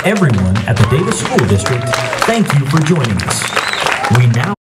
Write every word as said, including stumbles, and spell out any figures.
everyone at the Davis School District, thank you for joining us. We now